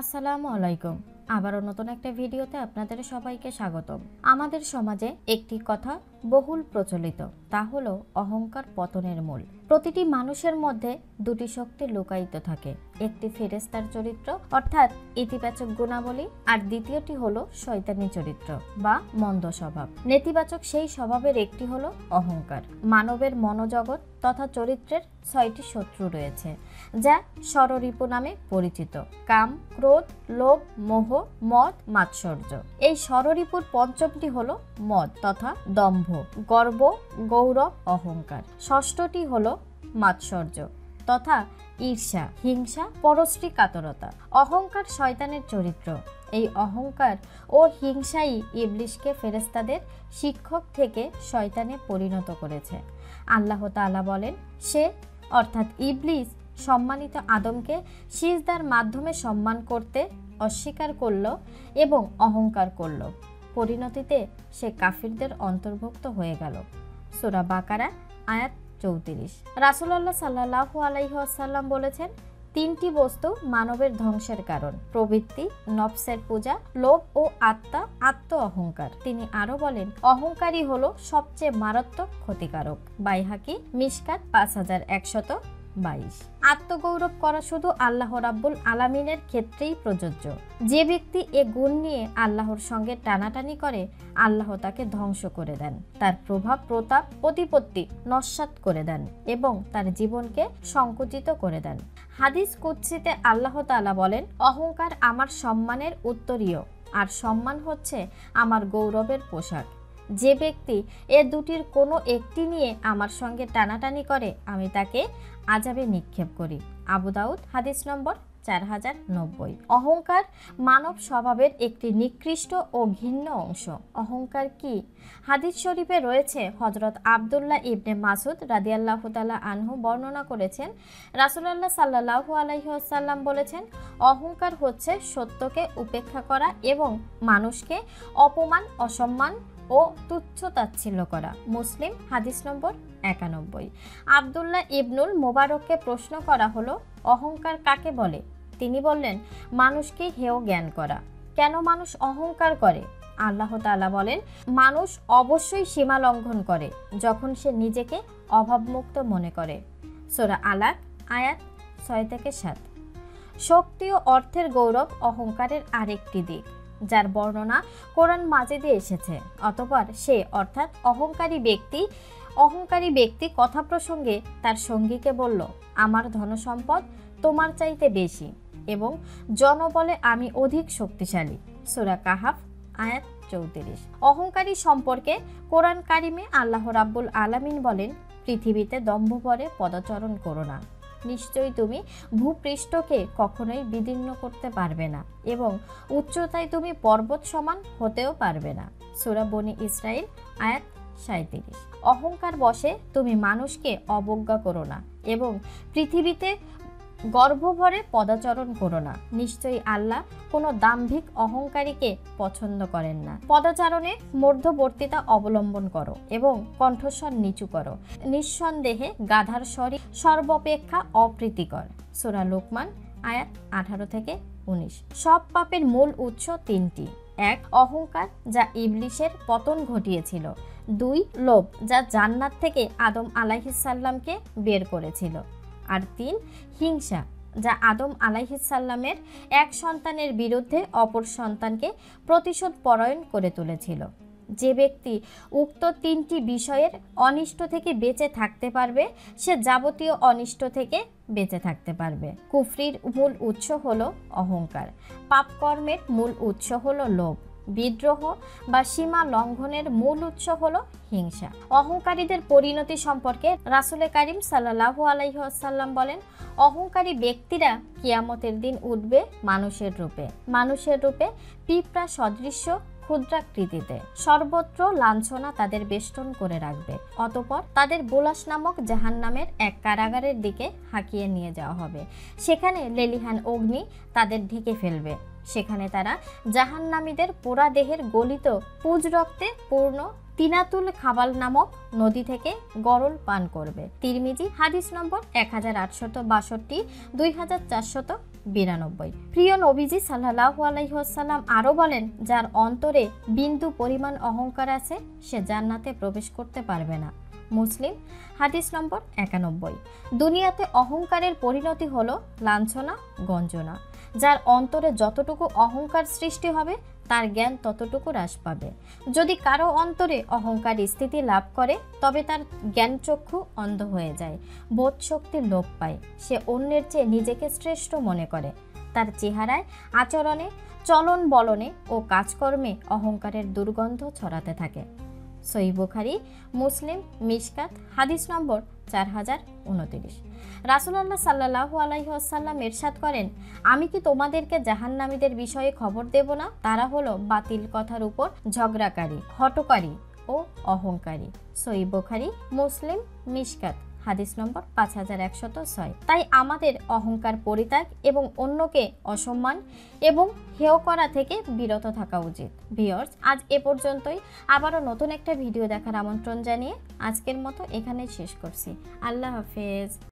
আসসালামু আলাইকুম। আবারও নতুন একটা ভিডিওতে আপনাদের সবাইকে স্বাগতম। আমাদের সমাজে একটি কথা বহুল প্রচলিত, তা হলো অহংকার পতনের মূল। প্রতিটি মানুষের মধ্যে দুটি শক্তি লুকায়িত থাকে, একটি ফেরেশতার চরিত্র অর্থাৎ ইতিবাচক গুণাবলী, আর দ্বিতীয়টি হলো শয়তানি চরিত্র বা মন্দ স্বভাব। নেতিবাচক সেই স্বভাবের একটি হলো অহংকার। মানবের মনোজগৎ তথা চরিত্রের 6টি শত্রু রয়েছে, যা ষড়রিপু নামে পরিচিত: কাম, ক্রোধ, লোভ, মোহ, মদ, মাৎসর্য। এই ষড়রিপুর পঞ্চমটি হলো মদ তথা দম্ভ, গর্ব, গৌরব, অহংকার। ষষ্ঠটি হলো মাৎসর্য তথা ঈর্ষা, হিংসা, পরশ্রী কাতরতা। অহংকার শয়তানের চরিত্র। এই অহংকার ও হিংসাই ইবলিশকে ফেরেশতাদের শিক্ষক থেকে শয়তানে পরিণত করেছে। আল্লাহ তাআলা বলেন, সে অর্থাৎ ইবলিস সম্মানিত আদমকে সিজদার মাধ্যমে সম্মান করতে অস্বীকার করল এবং অহংকার করল। পরিণতিতে সে কাফিরদের অন্তর্ভুক্ত হয়ে গেল। সূরা বাকারা আয়াত 34। রাসূলুল্লাহ সাল্লাল্লাহু আলাইহি ওয়াসাল্লাম বলেছেন, 3টি বস্তু মানবের ধ্বংসের কারণ: প্রবৃত্তি, নফসের পূজা, লোভ ও আত্ম অহংকার। তিনি আরো বলেন, অহংকারী হলো সবচেয়ে মারাত্মক ক্ষতিকারক। বাইহাকি মিশকাত 5122। আত্মগৌরব করা শুধু আল্লাহ রাব্বুল আলামিনের ক্ষেত্রেই প্রযোজ্য। যে ব্যক্তি এ গুণ নিয়ে আল্লাহর সঙ্গে টানাটানি করে, আল্লাহ তাকে ধ্বংস করে দেন, তার প্রভাব প্রতাপ প্রতিপত্তি নস্যাৎ করে দেন এবং তার জীবনকে সংকুচিত করে দেন। হাদিস কুদসিতে আল্লাহ তাআলা বলেন, অহংকার আমার সম্মানের উত্তরীয়, আর সম্মান হচ্ছে আমার গৌরবের পোশাক। যে ব্যক্তি এ দুটির কোনো একটি নিয়ে আমার সঙ্গে টানাটানি করে, আমি তাকে আযাবে নিক্ষেপ করি। আবু দাউদ হাদিস নম্বর 4090। অহংকার মানব স্বভাবের একটি নিকৃষ্ট ও ঘৃণ্য অংশ। অহংকার কি? হাদিস শরীফে রয়েছে, হযরত আব্দুল্লাহ ইবনে মাসউদ রাদিয়াল্লাহু তাআলা আনহু বর্ণনা করেছেন, রাসূলুল্লাহ সাল্লাল্লাহু আলাইহি ওয়াসাল্লাম বলেছেন, অহংকার হচ্ছে সত্যকে উপেক্ষা করা এবং মানুষকে অপমান, অসম্মান ও তুচ্ছ-তাচ্ছিল্য করা। মুসলিম হাদিস নম্বর 91। আব্দুল্লাহ ইবনুল মুবারককে প্রশ্ন করা হলো, অহংকার কাকে বলে? তিনি বললেন, মানুষকে হেয় জ্ঞান করা। কেন মানুষ অহংকার করে? আল্লাহ তাআলা বলেন, মানুষ অবশ্যই সীমা লঙ্ঘন করে যখন সে নিজেকে অভাবমুক্ত মনে করে। সূরা আলাক আয়াত 6-7। শক্তি ও অর্থের গৌরব অহংকারের আরেকটি দিক, যার বর্ণনা কোরআন মাজিদে এসেছে। অতঃপর সে অর্থাৎ অহংকারী ব্যক্তি কথা প্রসঙ্গে তার সঙ্গীকে বলল, আমার ধনসম্পদ তোমার চাইতে বেশি এবং জনবলে আমি অধিক শক্তিশালী। সূরা কাহাফ আয়াত 34। অহংকারী সম্পর্কে কোরআন কারিমে আল্লাহ রাব্বুল আলামিন বলেন, পৃথিবীতে দম্ভভরে পদচারণ করো না, নিশ্চয়ই তুমি ভূপৃষ্ঠকে কখনোই বিদীর্ণ করতে পারবে না এবং উচ্চতায় তুমি পর্বত সমান হতেও পারবে না। সূরা বনী ইসরাইল আয়াত 37। অহংকার বশে তুমি মানুষকে অবজ্ঞা করো না এবং পৃথিবীতে গর্বভরে পদাচরণ করো না, নিশ্চয়ই আল্লাহ কোনো দাম্ভিক অহংকারীকে পছন্দ করেন না। পদাচারণে মধ্যবর্তিতা অবলম্বন করো এবং কণ্ঠস্বর নিচু করো, নিঃসন্দেহে গাধার স্বরই সর্বাপেক্ষা অপ্রীতিকর। সূরা লোকমান আয়াত 18-19। সব পাপের মূল উৎস 3টি: 1. অহংকার, যা ইবলিশের পতন ঘটিয়েছিল। 2. লোভ, যা জান্নাত থেকে আদম আলাইহিসসালামকে বের করেছিল। আর 3. হিংসা, যা আদম আলাইহিসসালামের এক সন্তানের বিরুদ্ধে অপর সন্তানকে প্রতিশোধ পরায়ণ করে তুলেছিল। যে ব্যক্তি উক্ত 3টি বিষয়ের অনিষ্ট থেকে বেঁচে থাকতে পারবে, সে যাবতীয় অনিষ্ট থেকে বেঁচে থাকতে পারবে। কুফরির মূল উৎস হলো অহংকার। পাপকর্মের মূল উৎস হলো লোভ। বিদ্রোহ বা সীমা লঙ্ঘনের মূল উৎস হলো হিংসা। অহংকারীদের পরিণতি সম্পর্কে রাসূল কারীম সাল্লাল্লাহু আলাইহি ওয়াসাল্লাম বলেন, অহংকারী ব্যক্তিরা কিয়ামতের দিন উঠবে মানুষের রূপে পিঁপড়া সদৃশ্য ক্ষুদ্রাকৃতিতে। সর্বত্র লাঞ্ছনা তাদের বেষ্টন করে রাখবে। অতঃপর তাদের বুলাস নামক জাহান্নামের এক কারাগারের দিকে হাঁকিয়ে নিয়ে যাওয়া হবে। সেখানে লেলিহান অগ্নি তাদের ঢেকে ফেলবে। সেখানে তারা জাহান্নামীদের পোড়া দেহের গলিত পুজ রক্তে পূর্ণ তিনাতুল খাবাল নামক নদী থেকে গরল পান করবে। তিরমিজি হাদিস নম্বর 1862, 2400 92। প্রিয় নবীজি সাল্লাল্লাহু আলাইহি ওয়াসাল্লাম আরও বলেন, যার অন্তরে বিন্দু পরিমাণ অহংকার আছে সে জান্নাতে প্রবেশ করতে পারবে না। মুসলিম হাদিস নম্বর 91। দুনিয়াতে অহংকারের পরিণতি হলো লাঞ্ছনা, গঞ্জনা। যার অন্তরে যতটুকু অহংকার সৃষ্টি হবে তার জ্ঞান ততটুকু হ্রাস পাবে। যদি কারো অন্তরে অহংকার স্থিতি লাভ করে তবে তার জ্ঞানচক্ষু অন্ধ হয়ে যায়, বোধ শক্তি লোপ পায়, সে অন্যের চেয়ে নিজেকে শ্রেষ্ঠ মনে করে। তার চেহারায়, আচরণে, চলন বলনে ও কাজকর্মে অহংকারের দুর্গন্ধ ছড়াতে থাকে। সহিহ বুখারী, মুসলিম, মিশকাত হাদিস নম্বর 4029। রাসূলুল্লাহ সাল্লাল্লাহু আলাইহি ওয়াসাল্লাম ইরশাদ করেন, আমি কি তোমাদেরকে জাহান্নামীদের বিষয়ে খবর দেব না? তারা হলো বাতিল কথার উপর ঝগড়াকারী, হটকারী ও অহংকারী। সহিহ বুখারী, মুসলিম, মিশকাত হাদিস নম্বর 5106। তাই আমাদের অহংকার পরিত্যাগ এবং অন্যকে অসম্মান এবং হেয় করা থেকে বিরত থাকা উচিত। ভিউয়ার্স, আজ এ পর্যন্তই। আবারও নতুন একটা ভিডিও দেখার আমন্ত্রণ জানিয়ে আজকের মতো এখানেই শেষ করছি। আল্লাহ হাফেজ।